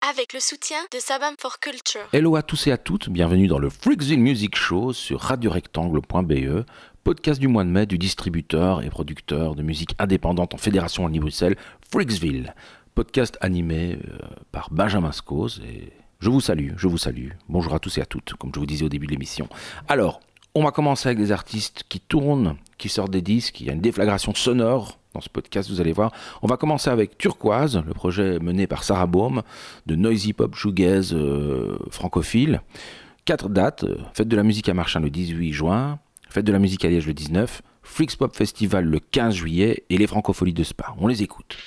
avec le soutien de Sabam for Culture. Hello à tous et à toutes, bienvenue dans le Freaksville Music Show sur radiorectangle.be, podcast du mois de mai du distributeur et producteur de musique indépendante en Fédération Wallonie-Bruxelles, Freaksville. Podcast animé par Benjamin Scose et je vous salue. Bonjour à tous et à toutes, comme je vous disais au début de l'émission. Alors, on va commencer avec des artistes qui tournent, qui sortent des disques, il y a une déflagration sonore dans ce podcast, vous allez voir. On va commencer avec Turquoise, le projet mené par Sarah Baum, de noisy pop shoegaze francophile. 4 dates, Fête de la musique à Marchand le 18 juin, Fête de la musique à Liège le 19, Freaks Pop Festival le 15 juillet et les Francopholies de Spa. On les écoute.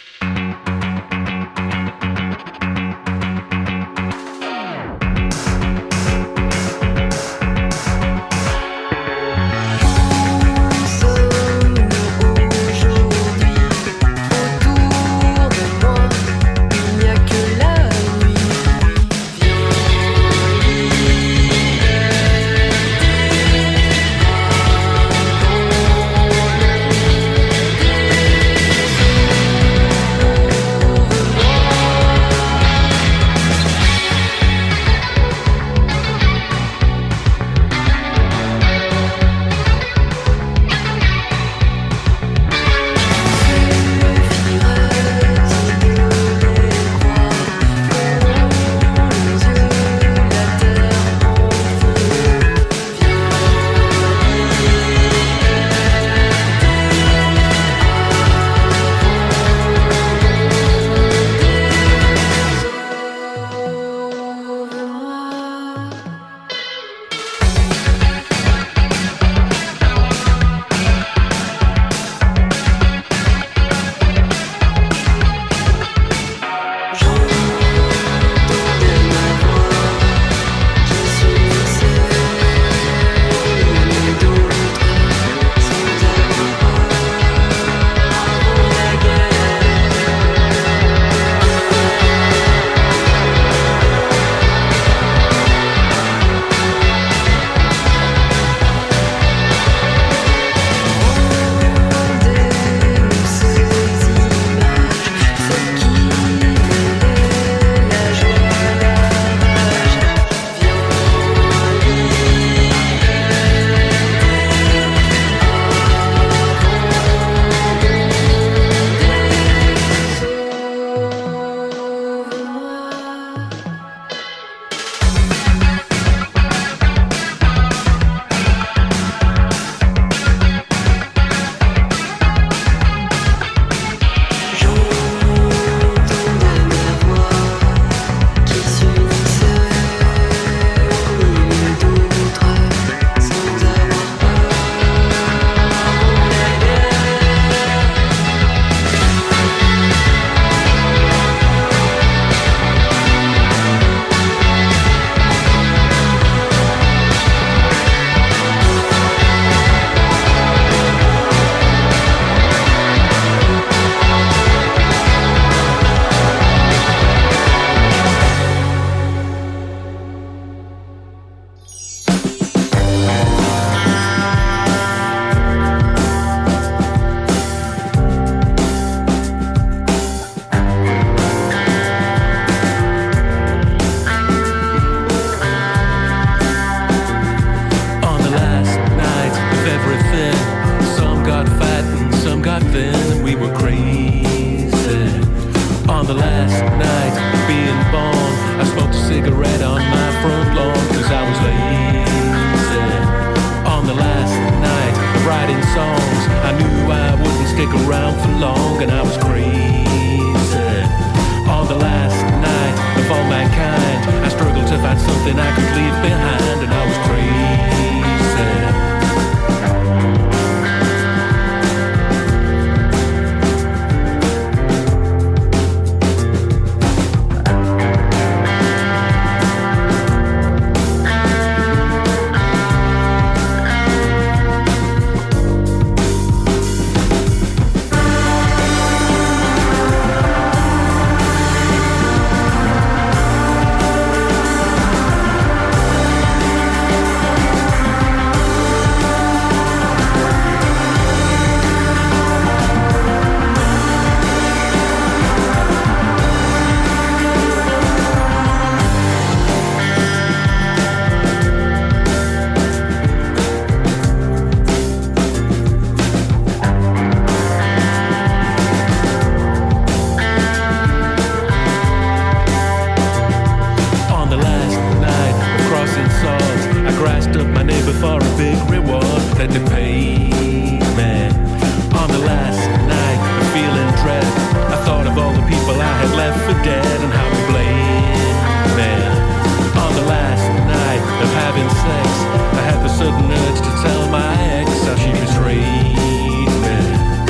sudden urge to tell my ex how she betrayed me.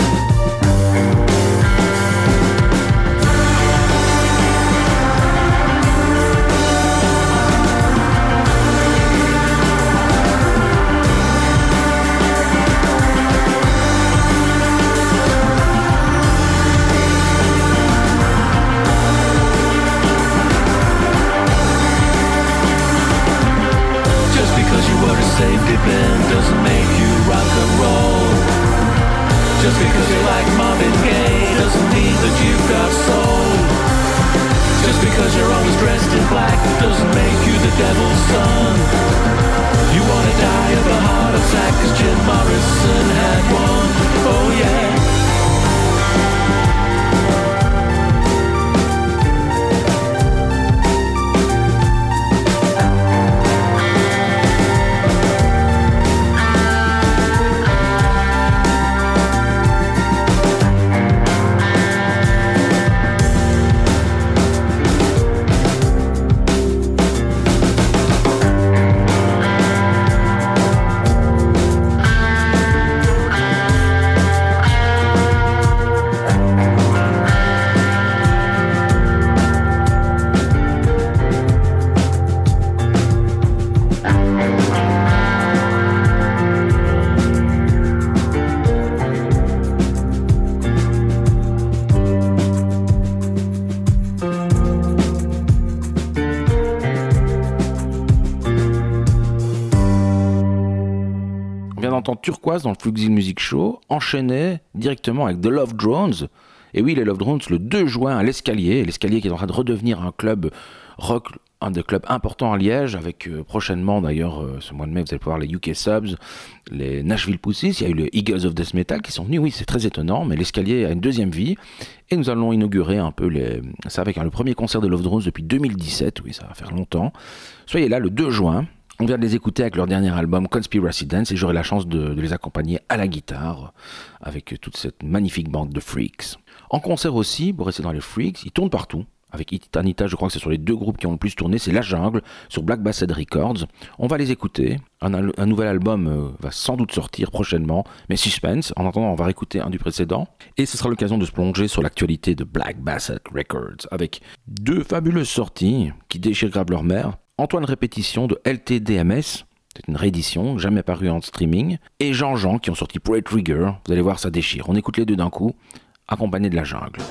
Safety pin doesn't make you rock and roll. Just because you like Marvin Gaye doesn't mean that you've got soul. Just because you're always dressed in black doesn't make you the devil's son. You wanna die of a heart attack 'cause Jim Morrison had one. Oh yeah. Turquoise dans le Fluxil Music Show, enchaîné directement avec The Love Drones. Et oui, les Love Drones, le 2 juin à l'Escalier qui est en train de redevenir un club rock, un des clubs importants à Liège, avec prochainement d'ailleurs, ce mois de mai, vous allez pouvoir les UK Subs, les Nashville Pussies, il y a eu les Eagles of Death Metal qui sont venus, oui, c'est très étonnant, mais l'Escalier a une deuxième vie, et nous allons inaugurer un peu ça avec le premier concert de Love Drones depuis 2017, oui, ça va faire longtemps. Soyez là le 2 juin. On vient de les écouter avec leur dernier album Conspiracy Dance et j'aurai la chance de les accompagner à la guitare avec toute cette magnifique bande de freaks. En concert aussi, pour rester dans les freaks, ils tournent partout. Avec Itanita, je crois que c'est sur les 2 groupes qui ont le plus tourné, c'est La Jungle sur Black Bassett Records. On va les écouter. Un nouvel album va sans doute sortir prochainement, mais suspense. En attendant, on va réécouter un du précédent. Et ce sera l'occasion de se plonger sur l'actualité de Black Bassett Records avec 2 fabuleuses sorties qui déchirent grave leur mère. Antoine Répétition de LTDMS, c'est une réédition, jamais parue en streaming, et Jean qui ont sorti Pro Trigger, vous allez voir ça déchire. On écoute les 2 d'un coup, accompagnés de La Jungle.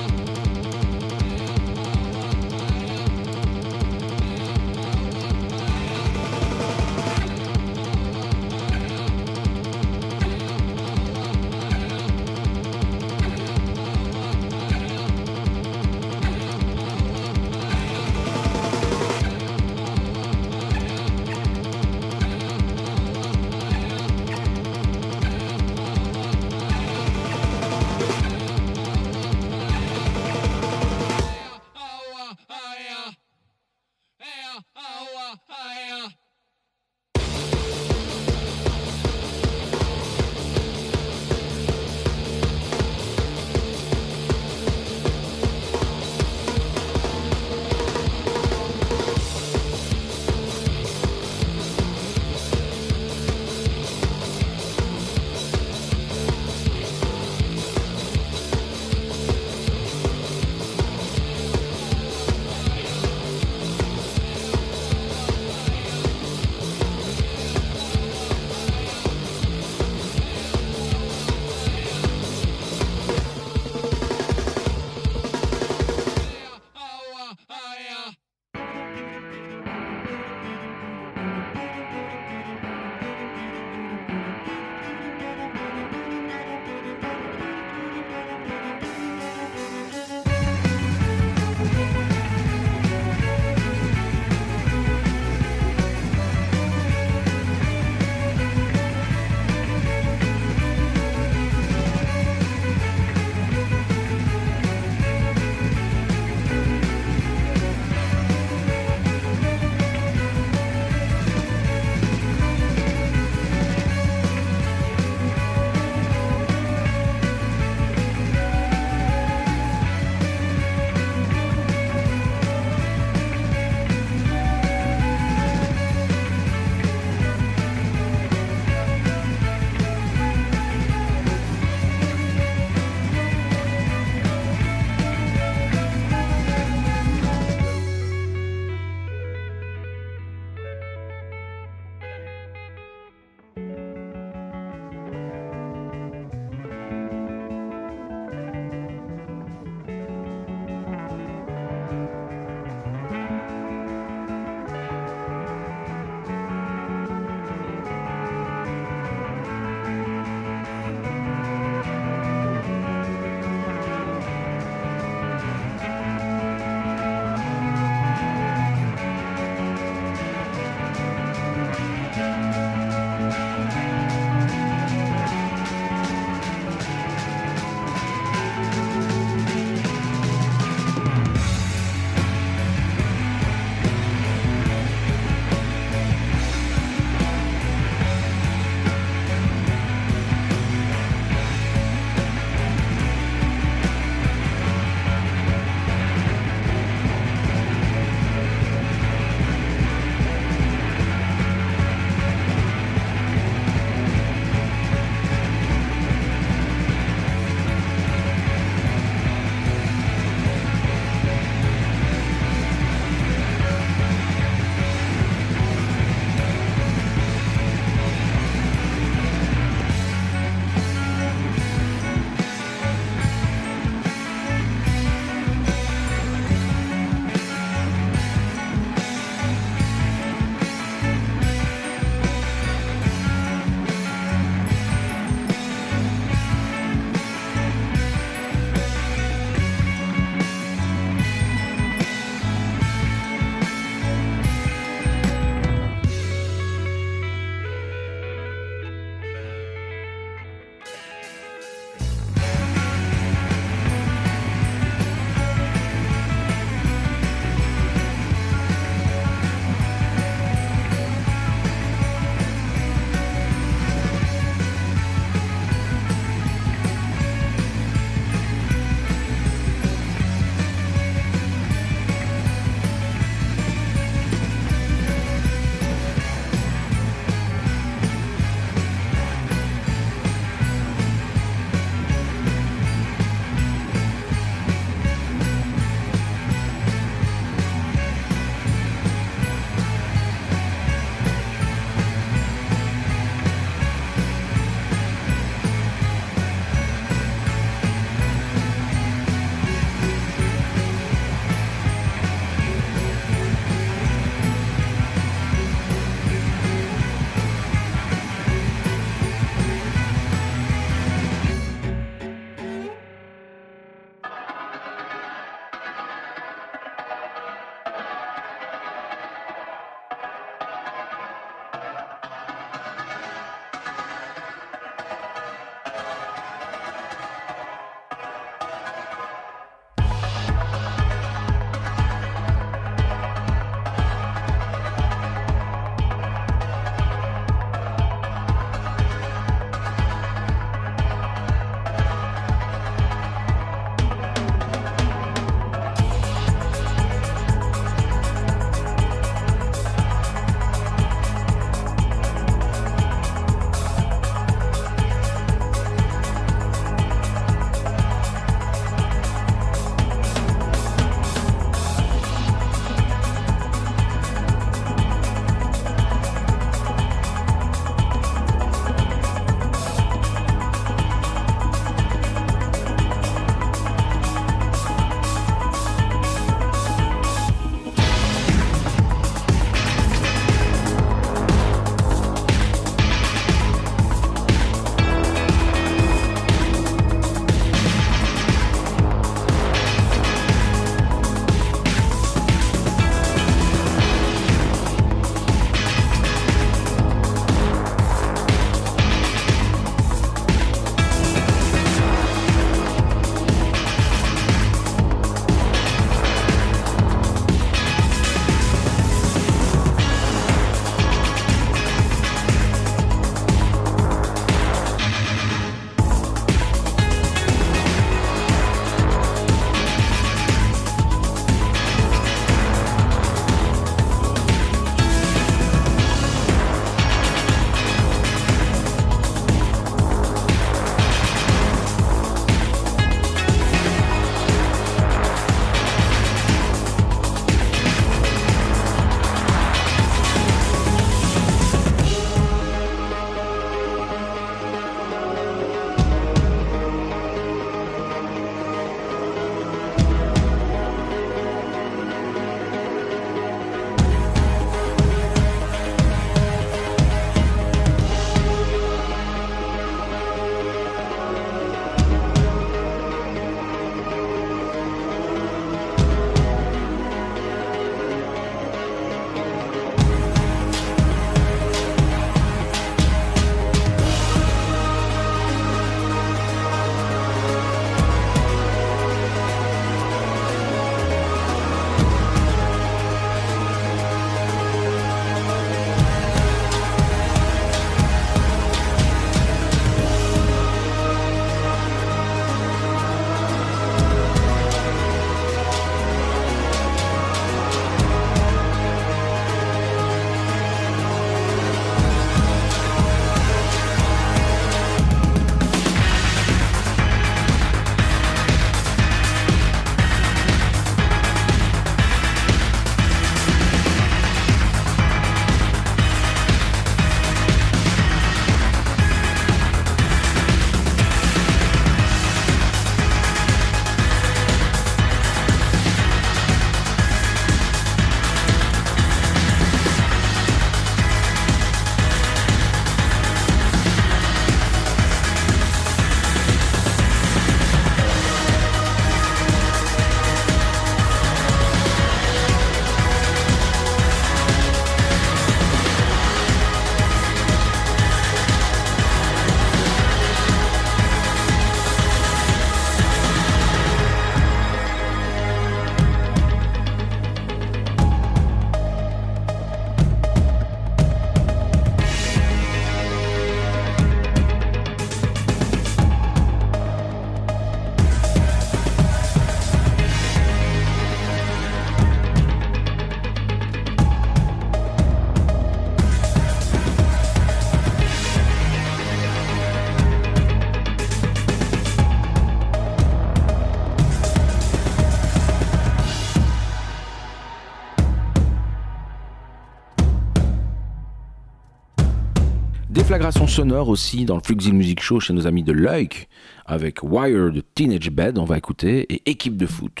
conflagration sonore aussi dans le Freakzilla Music Show chez nos amis de Luik avec Wire de Teenage Bed, on va écouter, et Équipe de foot.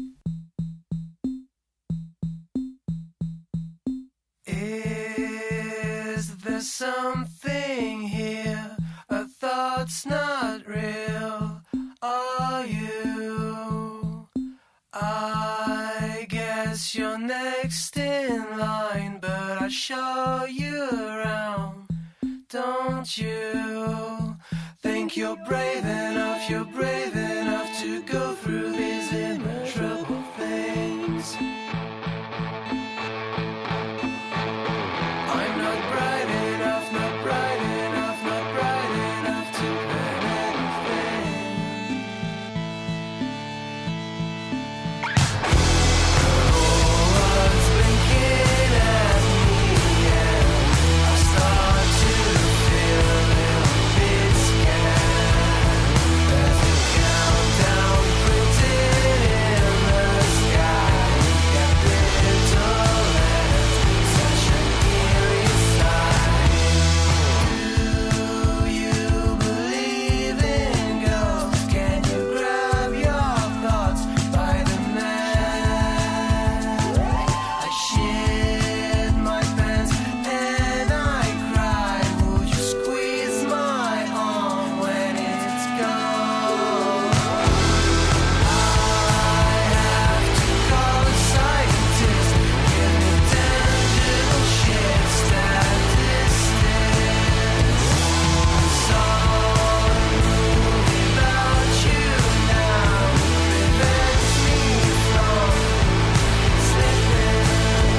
Is there something here? A thought's not real. Are you? I guess you're next in line, but I show you around. Don't you think you're brave enough to go through these immeasurable things? I'm not bright enough to plan anything. Oh, what's blinking at me, and I start to feel a little bit scared. There's a countdown printed in the sky. Capital letters, such an eerie sight. Do you believe in ghosts? Can you grab your thoughts by the neck? I shit my pants and I cry. Would you squeeze my arm when it's gone? I have to call a scientist. Give me tangible shit, statistics. Saw a movie about you now. Prevents me from slipping.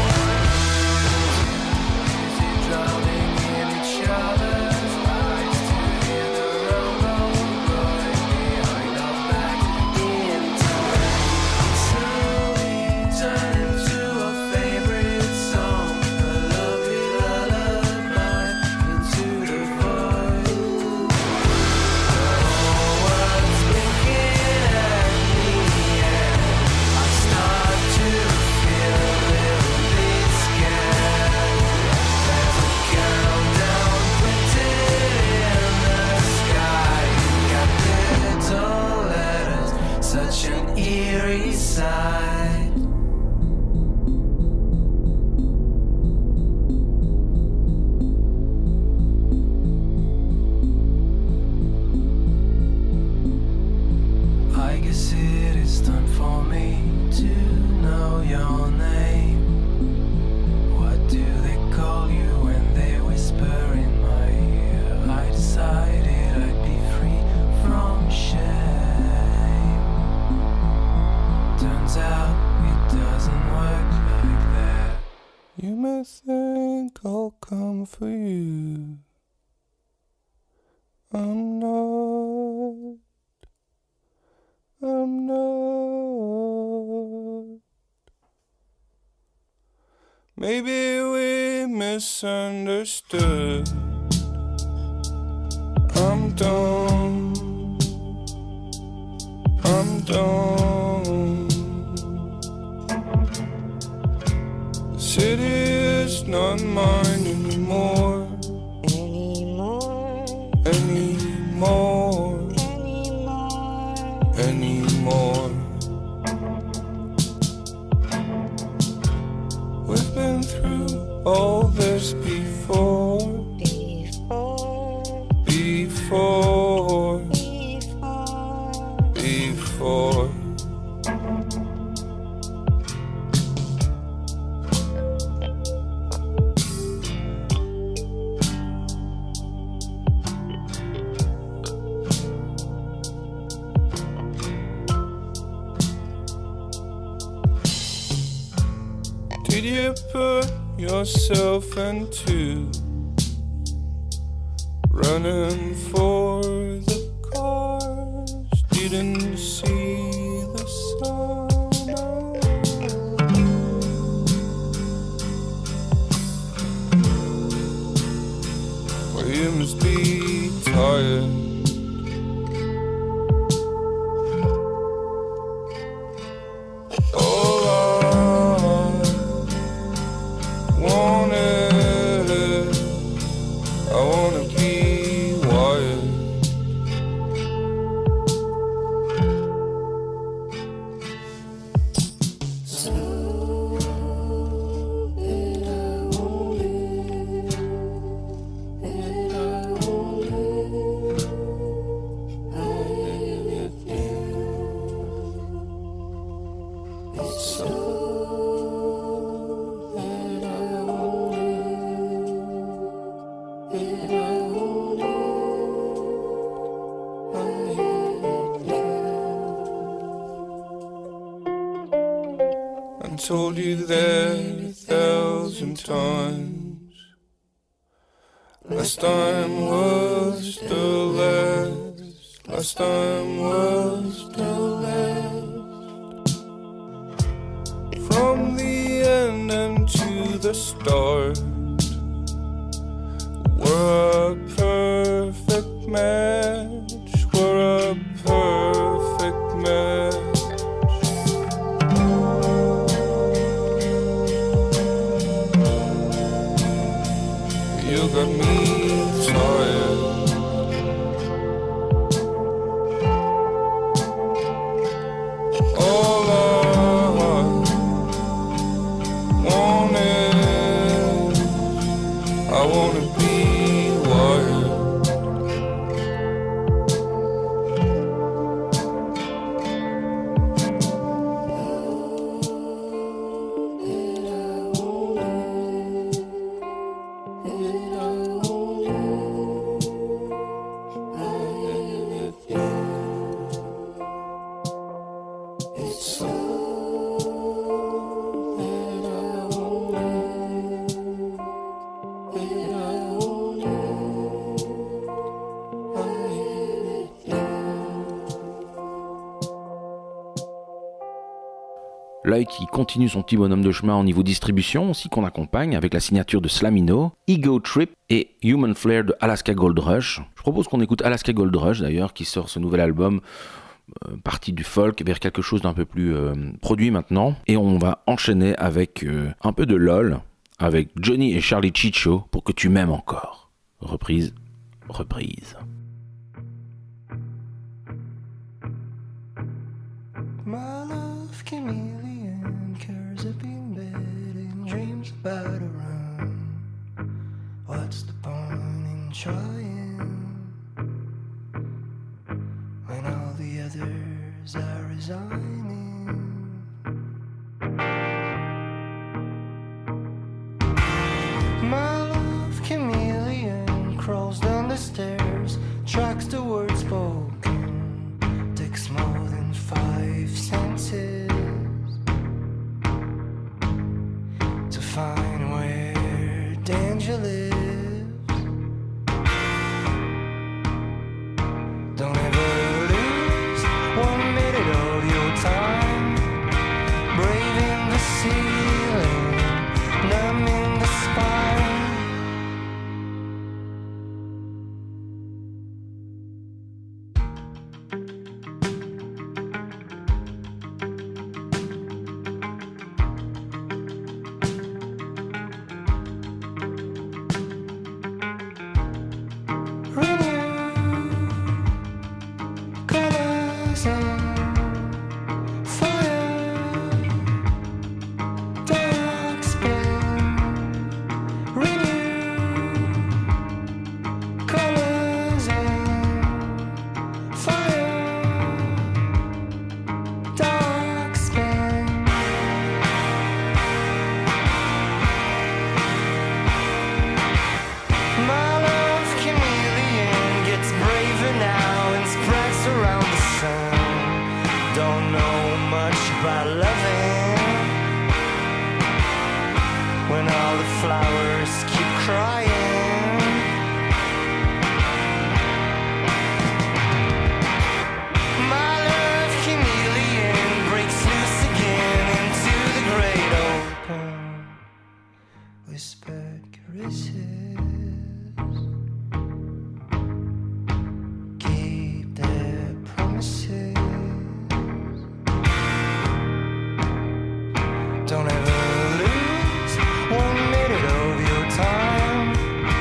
Busy drowning in each other's lies to hear the rumble rolling behind our backs in time. Slowly turn into a favorite song, a lovely lullaby into the void. Oh, what's blinking at me, and I start to feel a little bit scared. There's a countdown printed in the sky. Capital letters, such an eerie sight. I guess it is time for me to know your name. What do they call you when they whisper in my ear? I decided I'd be free from shame. Turns out it doesn't work like that. You may think I'll come for you. I'm not. Maybe we misunderstood. I'm done. The city is not mine anymore. We've been through all this before. Did you put yourself into running for the cars? Didn't see the sun. Well, you must be tired. I wanna be and told you that 1,000 times. Last time was the last. Last time was the last. From the end and to the start, we're a perfect match. We're a perfect match. You got me tired. All I wanted, I wanna be wired. L'œil qui continue son petit bonhomme de chemin au niveau distribution, aussi qu'on accompagne avec la signature de Slamino, Ego Trip et Human Flair de Alaska Gold Rush. Je propose qu'on écoute Alaska Gold Rush d'ailleurs, qui sort ce nouvel album, parti du folk vers quelque chose d'un peu plus produit maintenant. Et on va enchaîner avec un peu de LOL, avec Johnny et Charlie Chicho pour que tu m'aimes encore. Reprise. My love chameleon curls up in bed and dreams about a run. What's the point in trying when all the others are resigning? My love chameleon crawls down the stairs, tracks the words spoken, takes more than 5 senses to find where danger lives. Don't ever lose 1 minute of your time, braving the ceiling, numbing the spine. Don't ever lose 1 minute of your time,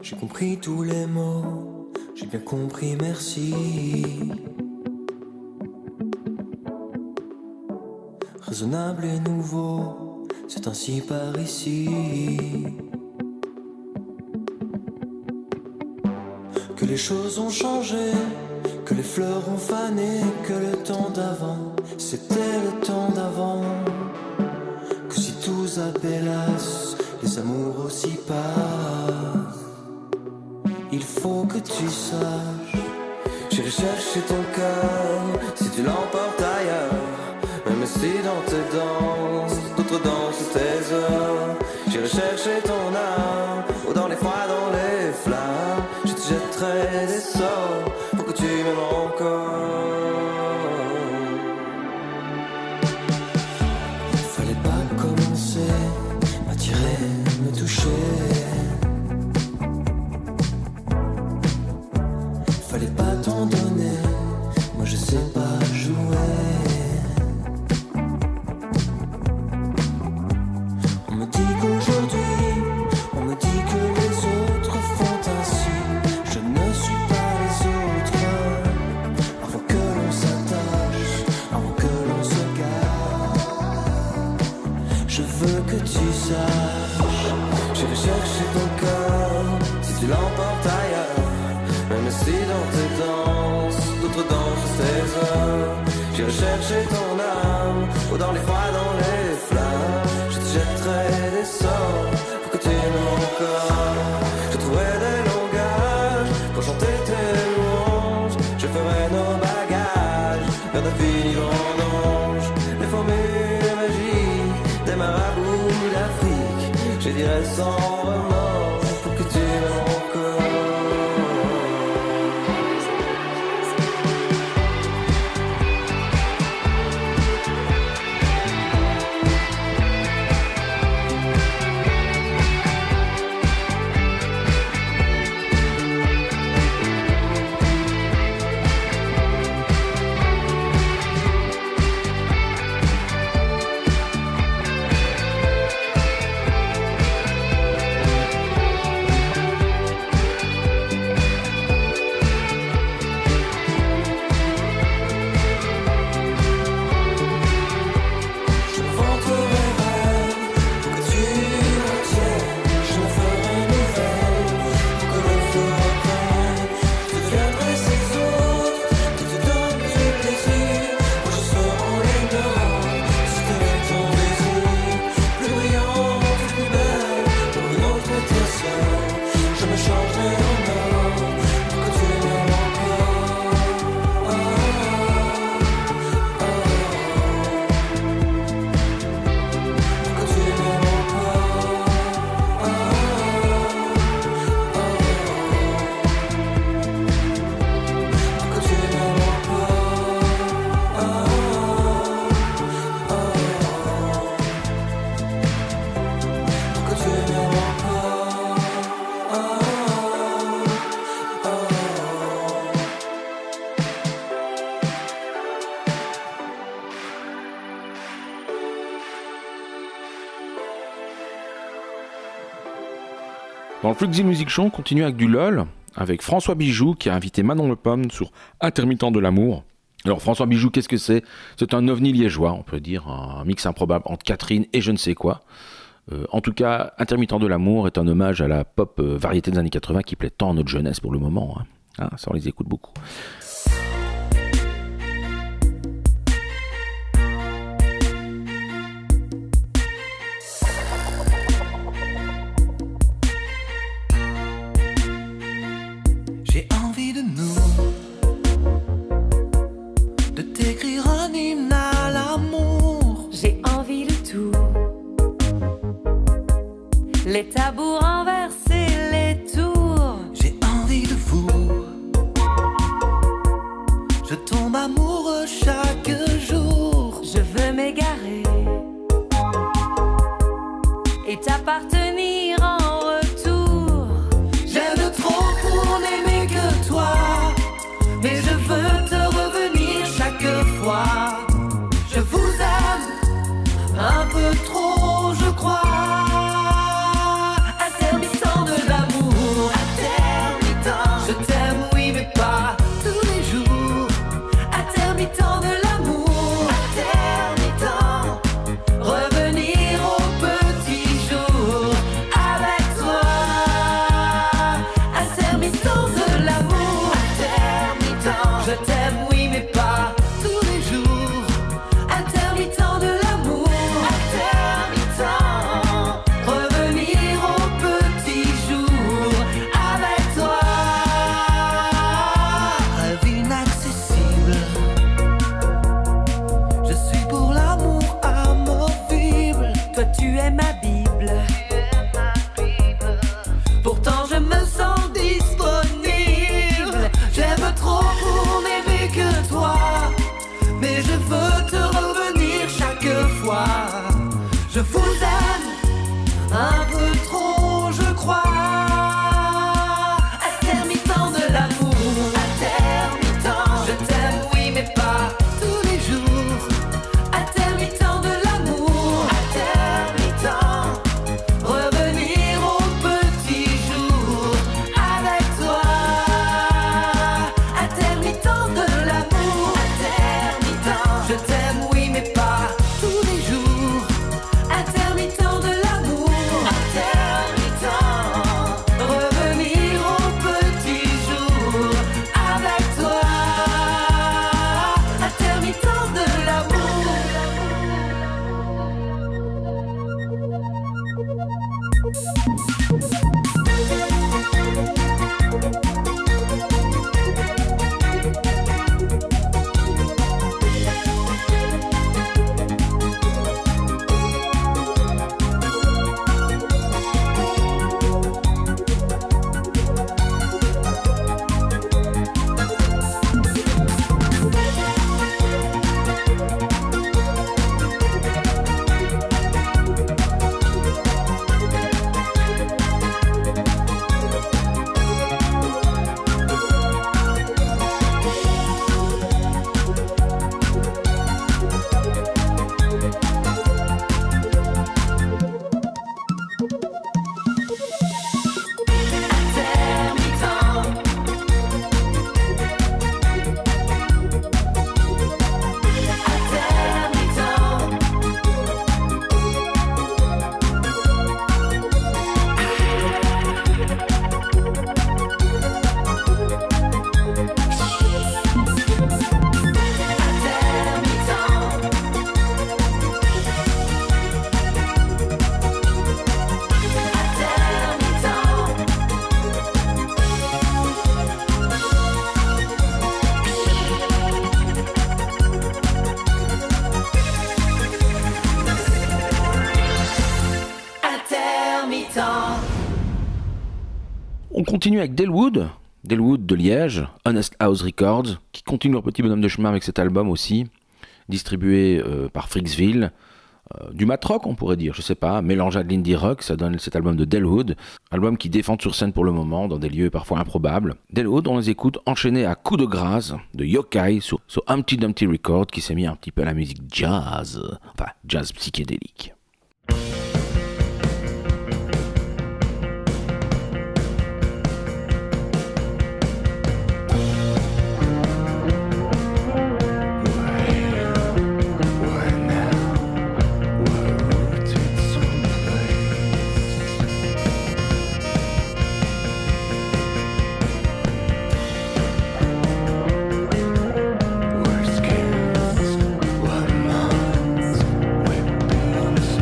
J'ai compris tous les mots, j'ai bien compris, merci. Raisonnable et nouveau, c'est ainsi par ici. Que les choses ont changé, que les fleurs ont fané, que le temps d'avant, c'était le temps d'avant. Que si tous appelassent, les amours aussi passent. Il faut que tu saches, j'irai chercher ton cœur si tu l'emportes ailleurs. Même si dans tes danses, d'autres dansent tes heures. J'irai chercher ton âme, ou dans les froids, dans les flammes. Je te jetterai des sorts pour que tu m'aimes encore. Fallait pas commencer, m'attirer, me toucher. Fallait pas t'en donner, moi je sais pas jouer. On me dit qu'aujourd'hui, on me dit que les autres font ainsi. Je ne suis pas les autres. Avant que l'on s'attache, avant que l'on se gare, je veux que tu saches, j'irai chercher ton cœur si tu l'emportes ailleurs. Même si dans tes danses, d'autres dansent tes heures. J'irai chercher ton âme, ou dans les froids, dans les flammes. Je te jetterai des sorts pour que tu m'aimes encore. Je trouverai des langages pour chanter tes louanges. Je ferai nos bagages vers d'infinis vendanges. Les formules de magie des marabouts d'Afrique, je dirai sans remords pour que tu m'aimes encore. Dans le Freaks in Music Show, on continue avec du LOL, avec François Bijoux qui a invité Manon Le Pomme sur Intermittent de l'amour. Alors François Bijoux, qu'est-ce que c'est ? C'est un ovni liégeois, on peut dire, un mix improbable entre Catherine et je ne sais quoi. En tout cas, Intermittent de l'amour est un hommage à la pop variété des années 80 qui plaît tant à notre jeunesse pour le moment. Hein, ça, on les écoute beaucoup. J'ai envie de nous, de t'écrire un hymne à l'amour. J'ai envie de tout, les tabous renversés, les tours. J'ai envie de vous, je tombe amoureux chaque jour. Je veux m'égarer et t'appartenir en retour. J'aime trop pour n'aimer que toi, mais je veux te revenir chaque fois. Je vous aime un peu trop, je crois. Intermittent de l'amour, oui mais pas tous les jours. Intermittent de l'amour, intermittent. Revenir au petit jour avec toi. Rêve inaccessible. Je suis pour l'amour amovible. Toi tu es ma Bible. Pourtant je me sens disponible. J'aime trop pour n'aimer que toi. Mais je veux te revenir chaque fois. Je vous aime un peu trop, je crois. Intermittent de l'amour, intermittent. Je t'aime, oui, mais pas tous les jours. Intermittent de l'amour, intermittent. Revenir au petit jour avec toi. Intermittent de l'amour, intermittent. Je t'aime, oui, mais pas tous les jours. Intermittent de l'amour, intermittent. Revenir au petit jour avec toi. Intermittent de l'amour. On continue avec Delwood de Liège, Honest House Records, qui continue leur petit bonhomme de chemin avec cet album aussi, distribué par Freaksville. Du mat rock on pourrait dire, je sais pas, mélangé à de l'indie rock, ça donne cet album de Delwood, album qui défend sur scène pour le moment, dans des lieux parfois improbables. Delwood, on les écoute enchaînés à Coup de grâce de Yokai sur Humpty Dumpty Records, qui s'est mis un petit peu à la musique jazz, enfin jazz psychédélique. What months we've been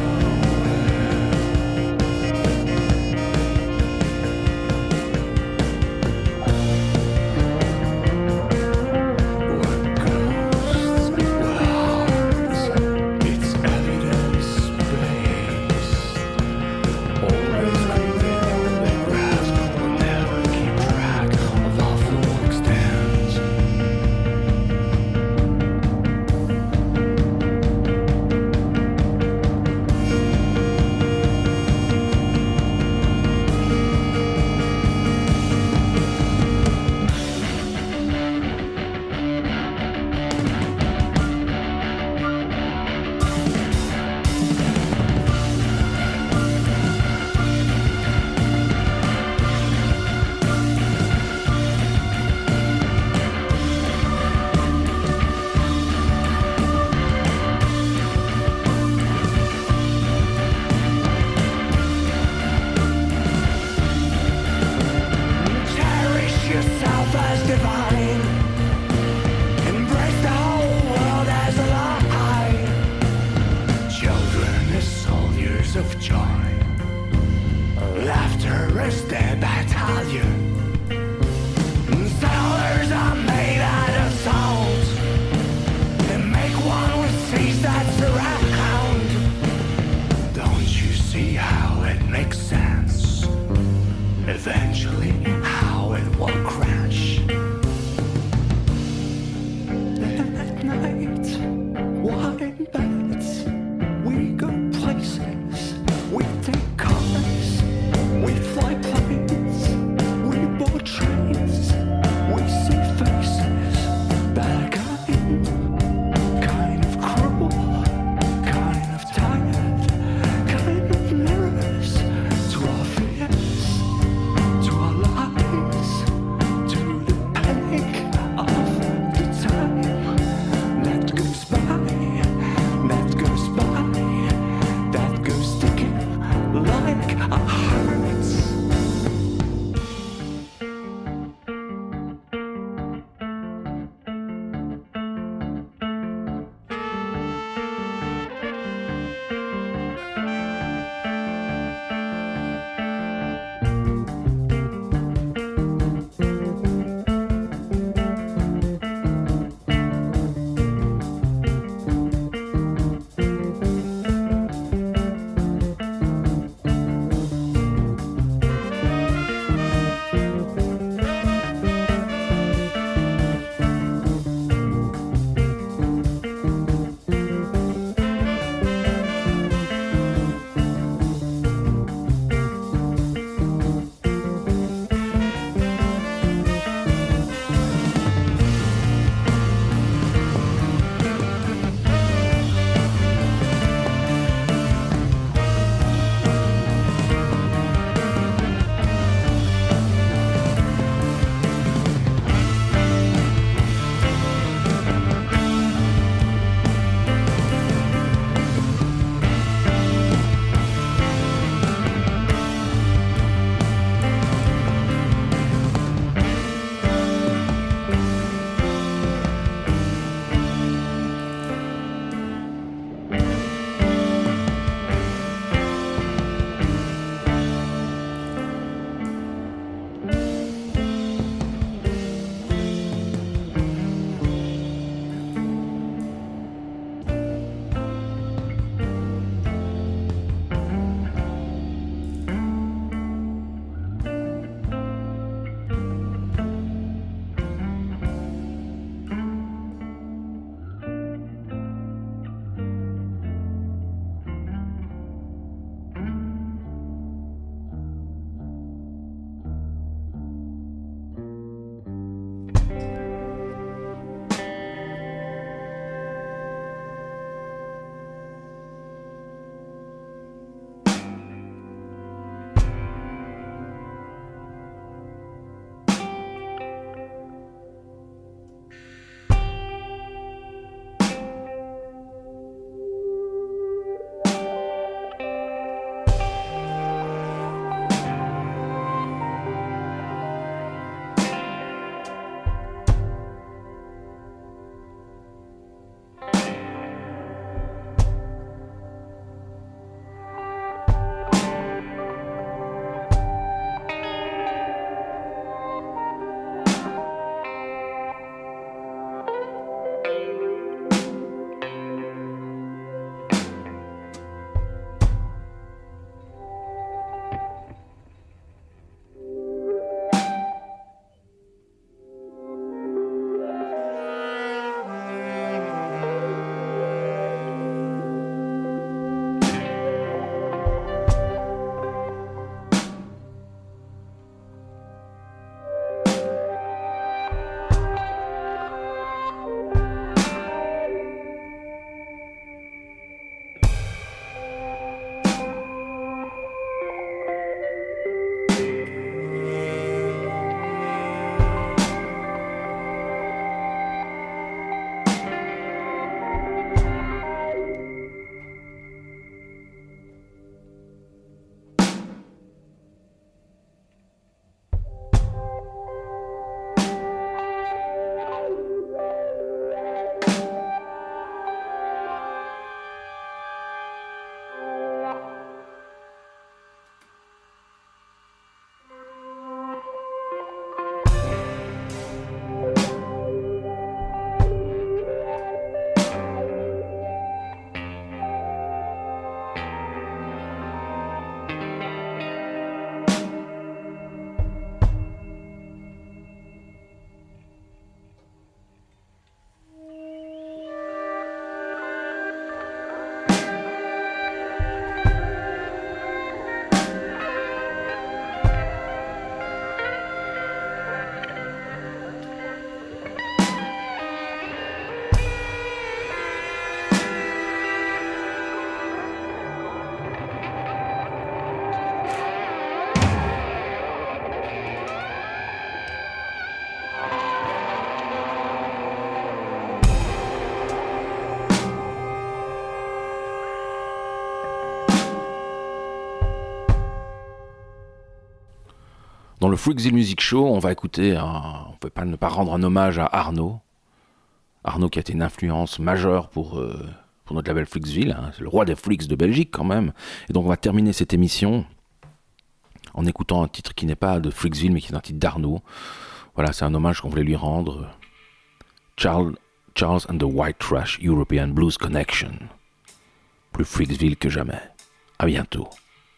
Dans le Freaksville Music Show, on va écouter, on ne peut pas ne pas rendre un hommage à Arnaud. Arnaud qui a été une influence majeure pour notre label Freaksville, hein. C'est le roi des freaks de Belgique quand même. Et donc on va terminer cette émission en écoutant un titre qui n'est pas de Freaksville mais qui est un titre d'Arnaud. Voilà, c'est un hommage qu'on voulait lui rendre. Charles and the White Trash European Blues Connection. Plus Freaksville que jamais. À bientôt.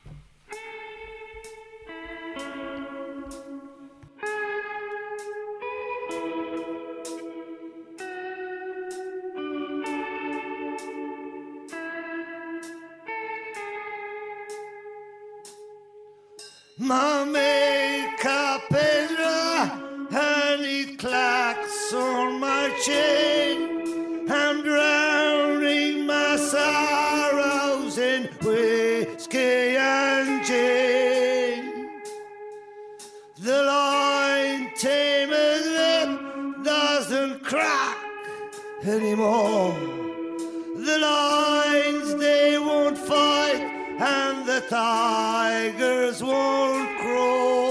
My makeup is dry and it clacks on my chain. I'm drowning my sorrows in whiskey and gin. The line tamer's lip doesn't crack anymore. The lions, they won't fight and the tigers won't crow.